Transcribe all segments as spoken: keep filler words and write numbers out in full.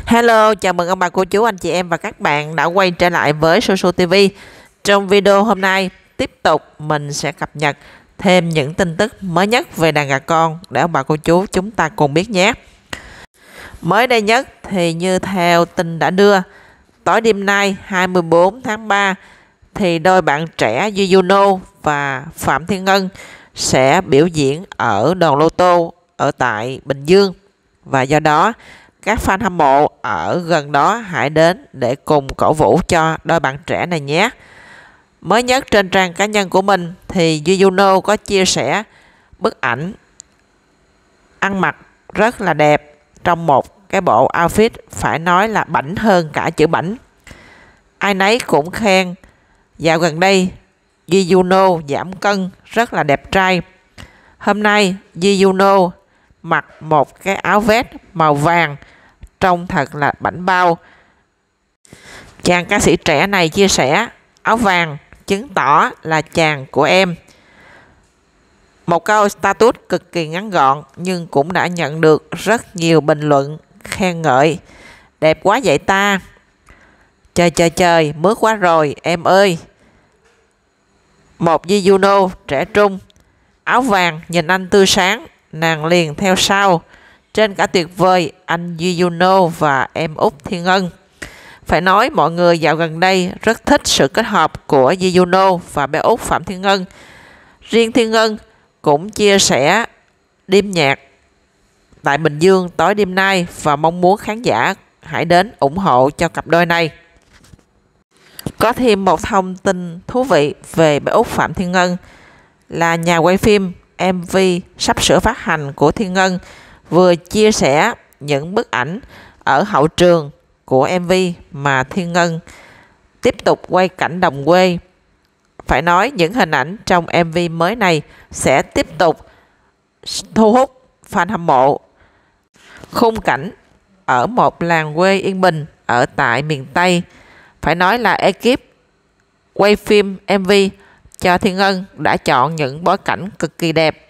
Hello, chào mừng ông bà cô chú anh chị em và các bạn đã quay trở lại với Soso ti vi. Trong video hôm nay tiếp tục mình sẽ cập nhật thêm những tin tức mới nhất về đàn gà con để ông bà cô chú chúng ta cùng biết nhé. Mới đây nhất thì như theo tin đã đưa, tối đêm nay hai mươi bốn tháng ba thì đôi bạn trẻ Duy Juno và Phạm Thiên Ngân sẽ biểu diễn ở đoàn lô tô ở tại Bình Dương, và do đó các fan hâm mộ ở gần đó hãy đến để cùng cổ vũ cho đôi bạn trẻ này nhé. Mới nhất trên trang cá nhân của mình thì Duy Juno có chia sẻ bức ảnh ăn mặc rất là đẹp trong một cái bộ outfit phải nói là bảnh hơn cả chữ bảnh. Ai nấy cũng khen dạo gần đây Duy Juno giảm cân rất là đẹp trai. Hôm nay Duy Juno mặc một cái áo vest màu vàng trông thật là bảnh bao. Chàng ca sĩ trẻ này chia sẻ áo vàng chứng tỏ là chàng của em. Một câu status cực kỳ ngắn gọn nhưng cũng đã nhận được rất nhiều bình luận khen ngợi. Đẹp quá vậy ta. Trời trời trời, mướt quá rồi em ơi. Một Duy Juno trẻ trung, áo vàng nhìn anh tươi sáng, nàng liền theo sau. Trên cả tuyệt vời anh Duy Juno và em Út Thiên Ngân. Phải nói mọi người dạo gần đây rất thích sự kết hợp của Duy Juno và bé Út Phạm Thiên Ngân. Riêng Thiên Ngân cũng chia sẻ đêm nhạc tại Bình Dương tối đêm nay và mong muốn khán giả hãy đến ủng hộ cho cặp đôi này. Có thêm một thông tin thú vị về bé Út Phạm Thiên Ngân là nhà quay phim em vê sắp sửa phát hành của Thiên Ngân vừa chia sẻ những bức ảnh ở hậu trường của em vê mà Thiên Ngân tiếp tục quay cảnh đồng quê. Phải nói những hình ảnh trong em vê mới này sẽ tiếp tục thu hút fan hâm mộ. Khung cảnh ở một làng quê yên bình ở tại miền Tây. Phải nói là ekip quay phim em vê cho Thiên Ngân đã chọn những bối cảnh cực kỳ đẹp.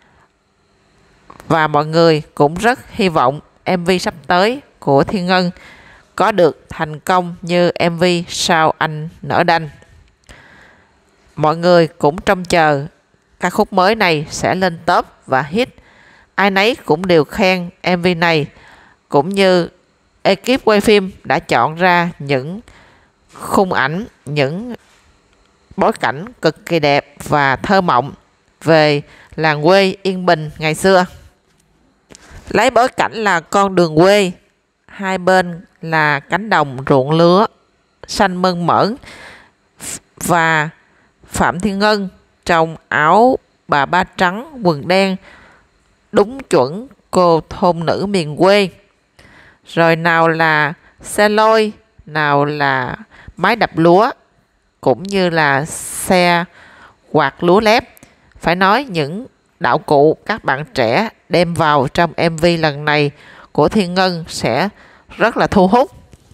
Và mọi người cũng rất hy vọng em vê sắp tới của Thiên Ngân có được thành công như em vê Sao Anh Nở Đành. Mọi người cũng trông chờ ca khúc mới này sẽ lên top và hit. Ai nấy cũng đều khen em vê này, cũng như ekip quay phim đã chọn ra những khung ảnh, những bối cảnh cực kỳ đẹp và thơ mộng về làng quê yên bình ngày xưa. Lấy bối cảnh là con đường quê, hai bên là cánh đồng ruộng lúa xanh mơn mởn, và Phạm Thiên Ngân trong áo bà ba trắng quần đen đúng chuẩn cô thôn nữ miền quê. Rồi nào là xe lôi, nào là máy đập lúa, cũng như là xe quạt lúa lép. Phải nói những đạo cụ các bạn trẻ đem vào trong em vê lần này của Thiên Ngân sẽ rất là thu hút.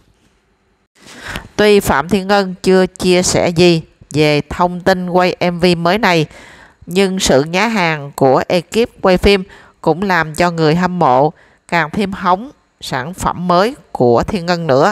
Tuy Phạm Thiên Ngân chưa chia sẻ gì về thông tin quay em vê mới này, nhưng sự nhá hàng của ekip quay phim cũng làm cho người hâm mộ càng thêm hóng sản phẩm mới của Thiên Ngân nữa.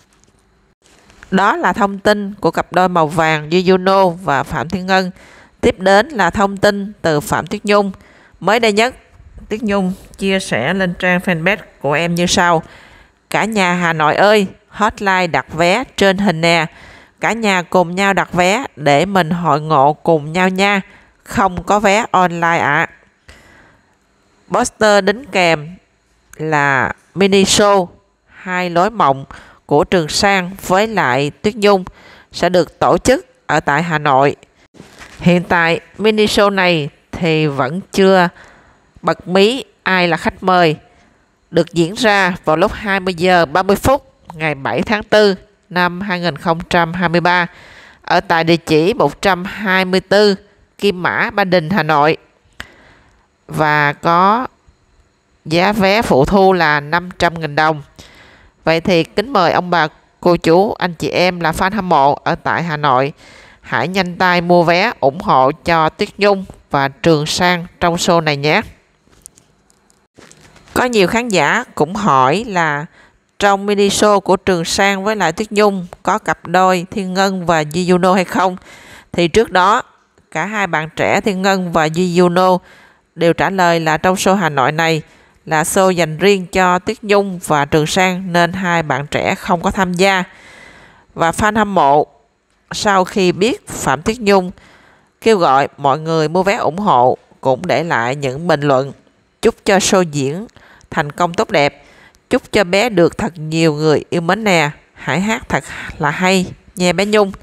Đó là thông tin của cặp đôi màu vàng Duy Juno và Phạm Thiên Ngân. Tiếp đến là thông tin từ Phạm Tuyết Nhung. Mới đây nhất, Tuyết Nhung chia sẻ lên trang fanpage của em như sau: cả nhà Hà Nội ơi, hotline đặt vé trên hình nè. Cả nhà cùng nhau đặt vé để mình hội ngộ cùng nhau nha. Không có vé online ạ. À. Poster đính kèm là mini show Hai Lối Mộng của Trường Sang với lại Tuyết Nhung sẽ được tổ chức ở tại Hà Nội. Hiện tại mini show này thì vẫn chưa bật mí ai là khách mời, được diễn ra vào lúc hai mươi giờ ba mươi phút ngày bảy tháng tư năm hai nghìn không trăm hai mươi ba ở tại địa chỉ một trăm hai mươi tư Kim Mã, Ba Đình, Hà Nội. Và có giá vé phụ thu là năm trăm nghìn đồng. Vậy thì kính mời ông bà, cô chú, anh chị em là fan hâm mộ ở tại Hà Nội hãy nhanh tay mua vé ủng hộ cho Tuyết Nhung và Trường Sang trong show này nhé. Có nhiều khán giả cũng hỏi là trong mini show của Trường Sang với lại Tuyết Nhung có cặp đôi Thiên Ngân và Ji Yuno hay không? Thì trước đó, cả hai bạn trẻ Thiên Ngân và Ji Yuno đều trả lời là trong show Hà Nội này là show dành riêng cho Tuyết Nhung và Trường Sang nên hai bạn trẻ không có tham gia. Và fan hâm mộ sau khi biết Phạm Tuyết Nhung kêu gọi mọi người mua vé ủng hộ cũng để lại những bình luận chúc cho show diễn thành công tốt đẹp, chúc cho bé được thật nhiều người yêu mến nè, hãy hát thật là hay nha bé Nhung.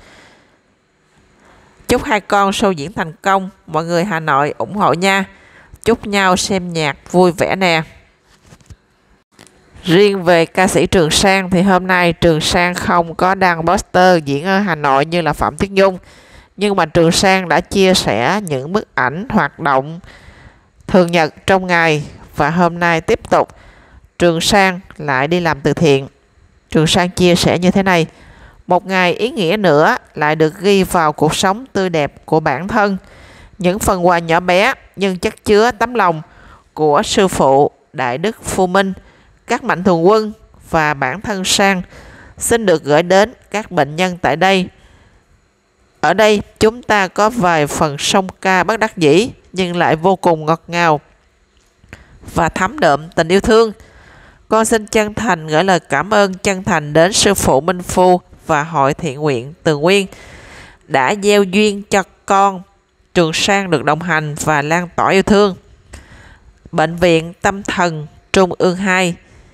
Chúc hai con show diễn thành công, mọi người Hà Nội ủng hộ nha, chúc nhau xem nhạc vui vẻ nè. Riêng về ca sĩ Trường Sang thì hôm nay Trường Sang không có đăng poster diễn ở Hà Nội như là Phạm Tuyết Nhung, nhưng mà Trường Sang đã chia sẻ những bức ảnh hoạt động thường nhật trong ngày, và hôm nay tiếp tục Trường Sang lại đi làm từ thiện. Trường Sang chia sẻ như thế này: một ngày ý nghĩa nữa lại được ghi vào cuộc sống tươi đẹp của bản thân. Những phần quà nhỏ bé nhưng chất chứa tấm lòng của sư phụ Đại Đức Phu Minh, các mạnh thường quân và bản thân Sang xin được gửi đến các bệnh nhân tại đây. Ở đây chúng ta có vài phần song ca bất đắc dĩ nhưng lại vô cùng ngọt ngào và thấm đượm tình yêu thương. Con xin chân thành gửi lời cảm ơn chân thành đến sư phụ Minh Phu và hội thiện nguyện Từ Nguyên đã gieo duyên cho con Trường Sang được đồng hành và lan tỏa yêu thương. Bệnh viện Tâm thần Trung ương hai.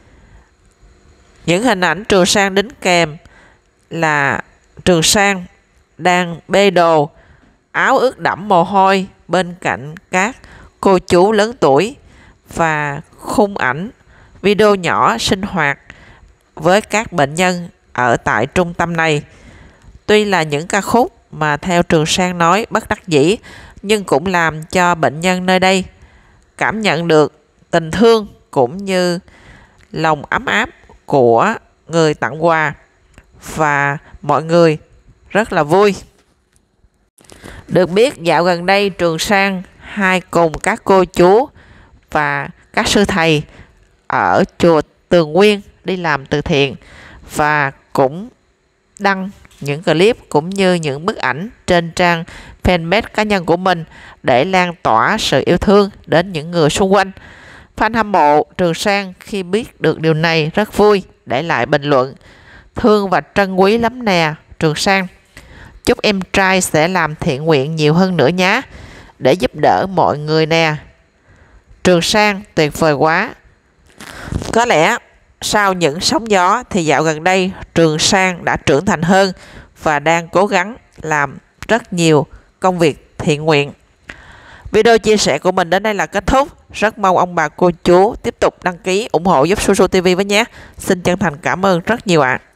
Những hình ảnh Trường Sang đính kèm là Trường Sang đang bê đồ, áo ướt đẫm mồ hôi bên cạnh các cô chú lớn tuổi, và khung ảnh video nhỏ sinh hoạt với các bệnh nhân ở tại trung tâm này. Tuy là những ca khúc mà theo Trường Sang nói bất đắc dĩ, nhưng cũng làm cho bệnh nhân nơi đây cảm nhận được tình thương cũng như lòng ấm áp của người tặng quà, và mọi người rất là vui. Được biết dạo gần đây Trường Sang hay cùng các cô chú và các sư thầy ở chùa Tường Nguyên đi làm từ thiện, và cũng đăng những clip cũng như những bức ảnh trên trang fanpage cá nhân của mình để lan tỏa sự yêu thương đến những người xung quanh. Fan hâm mộ Trường Sang khi biết được điều này rất vui, để lại bình luận: thương và trân quý lắm nè Trường Sang, chúc em trai sẽ làm thiện nguyện nhiều hơn nữa nhé, để giúp đỡ mọi người nè. Trường Sang tuyệt vời quá. Có lẽ sau những sóng gió thì dạo gần đây Trường Sang đã trưởng thành hơn và đang cố gắng làm rất nhiều công việc thiện nguyện. Video chia sẻ của mình đến đây là kết thúc. Rất mong ông bà cô chú tiếp tục đăng ký ủng hộ giúp Su Su ti vi với nhé. Xin chân thành cảm ơn rất nhiều ạ. À.